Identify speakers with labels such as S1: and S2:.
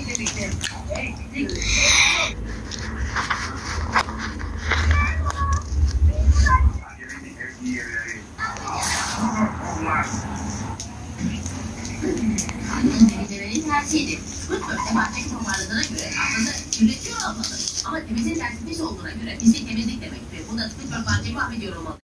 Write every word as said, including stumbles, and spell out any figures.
S1: Denemenin tersiydi. Squidward'e bahçe toparladığına göre aslında üretiyor olmalı. Ama temizliğin tersi pis olduğuna göre pislik temizlik demektir. Bu da Squidward bahçeyi mahvediyor olmalı.